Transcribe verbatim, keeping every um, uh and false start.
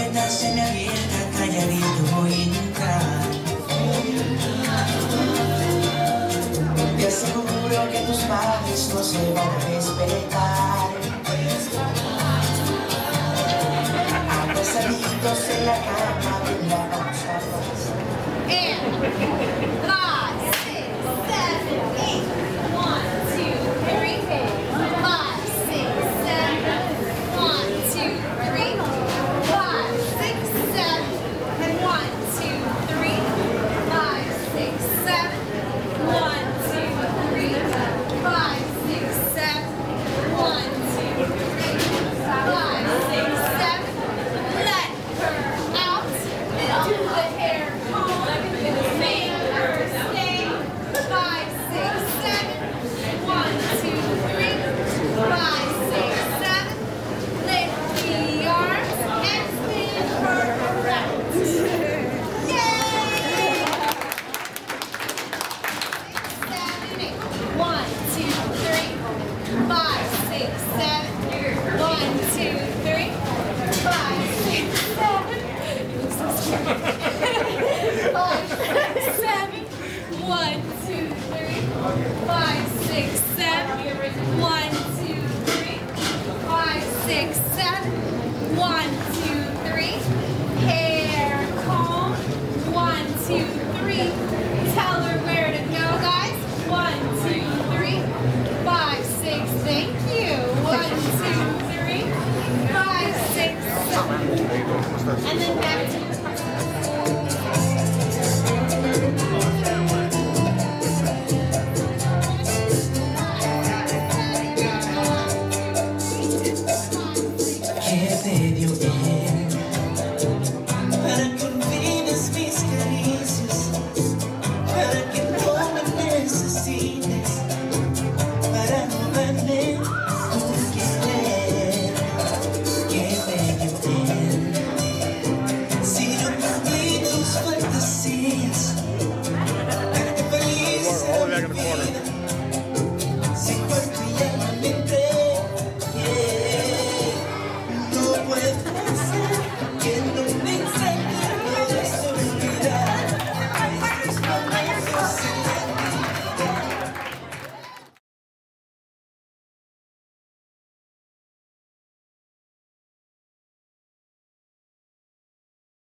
puerta se me abierta, calladito voy a entrar. Te aseguro que tus padres no se van a despertar. Abrazaditos en la cama, ven la vamos a pasar. Five, six, seven, eight. One, two, three. Five, six, seven. One, two, three. Five, six, seven. One, two, three. Five, six, seven. One, two, three. Five, six, seven. One, two, three. Five, six, seven. Let her out. Do the hair comb. Make her stay. Five, six, seven. One, two, three. Five, six, seven. Lift the arms and spin her around. Yay! Seven, eight. One, two, three. Five, six, seven. One, two, three. Five, six, seven. You look so scared. Five, six, seven. One, two, three. Five, six, seven. One, two, three. Five, six, seven. One, two, three. Hair comb. One, two, three. Tell her where to go, guys. One, two, three. Five, six. Thank you. One, two, three. Five, six, seven. And then back to your ¿Qué te dio ella?